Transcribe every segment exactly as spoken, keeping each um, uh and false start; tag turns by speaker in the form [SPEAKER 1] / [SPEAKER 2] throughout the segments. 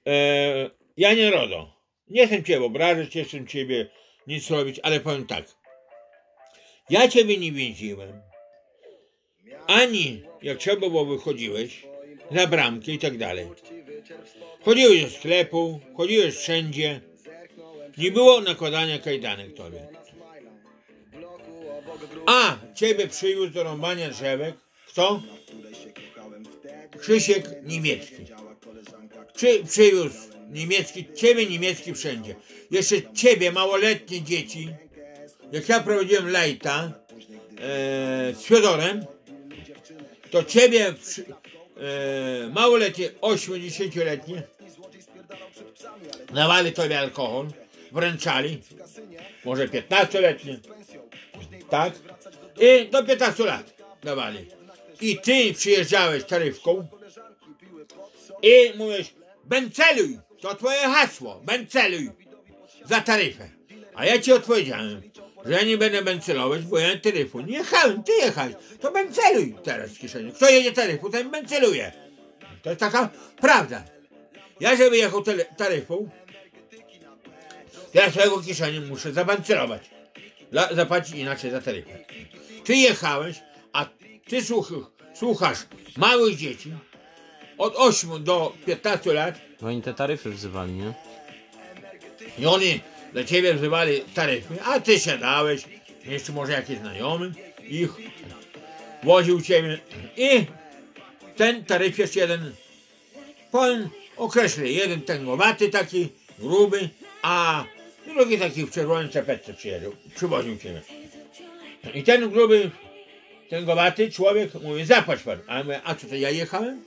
[SPEAKER 1] E, ja nie RODO. Nie chcę cię obrażać, nie chcę ciebie nic robić, ale powiem tak. Ja ciebie nie więziłem. Ani jak trzeba było wychodziłeś na bramkę i tak dalej. Chodziłeś do sklepu, chodziłeś wszędzie. Nie było nakładania kajdanek tobie. A ciebie przywiózł do rąbania drzewek. Kto? Krzysiek Niemiecki. Przy, przywiózł niemiecki, ciebie niemiecki wszędzie. Jeszcze ciebie, małoletnie dzieci, jak ja prowadziłem lejta e, z Fiodorem, to ciebie przy, e, małoletnie, osiemdziesięcioletnie dawali tobie alkohol, wręczali, może piętnastoletnie, tak? I do piętnastu lat dawali. I ty przyjeżdżałeś taryfką i mówisz, benceluj, to twoje hasło, benceluj za taryfę. A ja ci odpowiedziałem, że ja nie będę bencelować, bo ja taryfu nie jechałem, ty jechałeś, to benceluj teraz w kieszeni. Kto jedzie taryfu, ten benceluje. To jest taka prawda. Ja, żeby jechał taryfą, ja swojego kieszeni muszę zabencelować. Zapłacić inaczej za taryfę. Ty jechałeś, a ty słuchasz, słuchasz małych dzieci od ośmiu do piętnastu lat.
[SPEAKER 2] No oni te taryfy wzywali, nie?
[SPEAKER 1] I oni dla ciebie wzywali taryfy, a ty siadałeś, jeszcze może jakiś znajomy ich woził ciebie i ten taryf jest jeden, powiem, określę, jeden tęgowaty taki, gruby, a drugi taki w czerwonym czapeczce przyjeżdżał, przywoził ciebie. I ten gruby, tęgowaty człowiek mówi, zapłać pan. A ja mówię, a co to ja jechałem?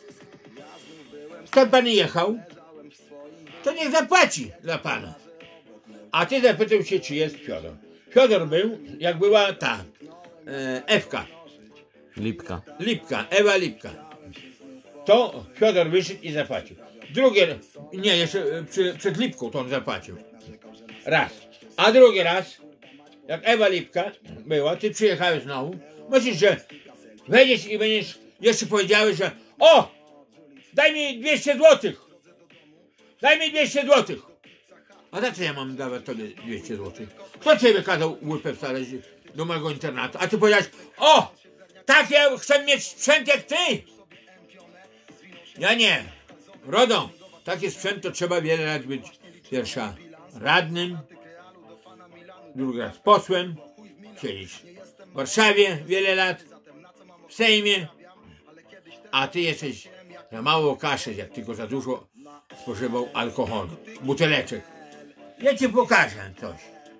[SPEAKER 1] Skąd pan jechał? To niech zapłaci dla pana. A ty zapytał się, czy jest Fiodor. Fiodor był, jak była ta e, Ewka.
[SPEAKER 2] Lipka.
[SPEAKER 1] Lipka, Ewa Lipka. To Fiodor wyszedł i zapłacił. Drugie, nie, jeszcze przy, przed Lipką to on zapłacił. Raz. A drugi raz, jak Ewa Lipka była, ty przyjechałeś znowu, myślisz, że wejdziesz i będziesz jeszcze powiedziałeś, że o, daj mi dwieście złotych. Daj mi dwieście złotych. A za co ja mam dawać tobie dwieście złotych? Kto ciebie kazał łypę wstawiać do mojego internatu? A ty powiedziałeś, o, tak ja chcę mieć sprzęt jak ty. Ja nie. RODO, taki sprzęt to trzeba wiele lat być. Pierwsza radnym, drugi raz posłem, siedzieć w Warszawie wiele lat, w Sejmie, a ty jesteś za mało kaszy, jak tylko za dużo spożywał alkoholu, buteleczek. Ja ci pokażę coś.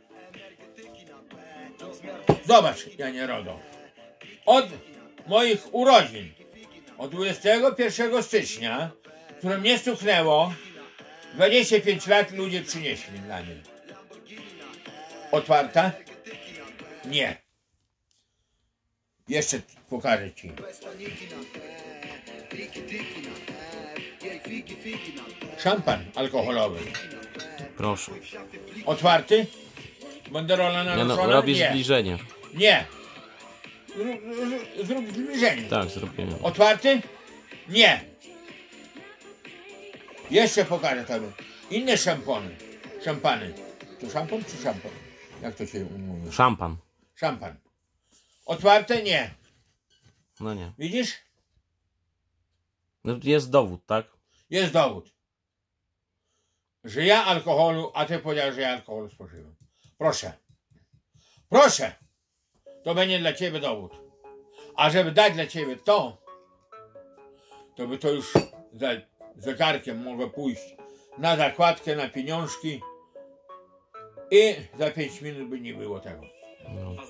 [SPEAKER 1] Zobacz, Janie RODO. Od moich urodzin, od dwudziestego pierwszego stycznia, które mnie stuknęło, dwadzieścia pięć lat ludzie przynieśli dla mnie. Otwarta? Nie. Jeszcze pokażę ci. Szampan alkoholowy.
[SPEAKER 2] Proszę.
[SPEAKER 1] Otwarty? Banderola
[SPEAKER 2] Nie
[SPEAKER 1] naruszona?
[SPEAKER 2] no, robisz
[SPEAKER 1] Nie.
[SPEAKER 2] zbliżenie.
[SPEAKER 1] Nie. Zrób, zrób zbliżenie.
[SPEAKER 2] Tak, zrobiłem.
[SPEAKER 1] Otwarty? Nie. Jeszcze pokażę tobie. Inne szampony. Szampany. To szampon czy szampon? Jak to się mówi?
[SPEAKER 2] Szampan.
[SPEAKER 1] Szampan. Otwarte? Nie.
[SPEAKER 2] No nie.
[SPEAKER 1] Widzisz?
[SPEAKER 2] No jest dowód, tak?
[SPEAKER 1] Jest dowód. Że ja alkoholu, a ty powiedziałeś, że ja alkoholu spożywam. Proszę. Proszę. To będzie dla ciebie dowód. A żeby dać dla ciebie to, to by to już za zegarkiem mogło pójść na zakładkę, na pieniążki i za pięć minut by nie było tego.
[SPEAKER 2] No.